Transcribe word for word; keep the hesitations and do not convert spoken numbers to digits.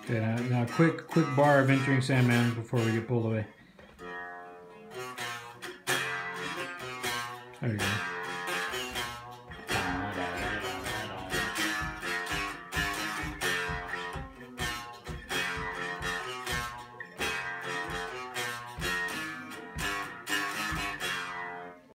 Okay, now, now quick, quick bar of entering Sandman before we get pulled away. There you go.